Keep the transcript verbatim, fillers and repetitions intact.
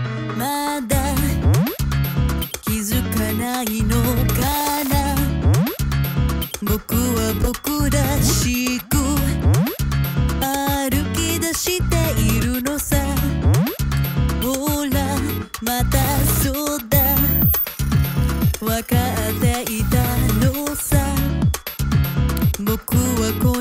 まだ気づかないのかな。僕は僕らしく歩き出しているのさ。ほらまたそうだ、分かっていたのさ。僕はこ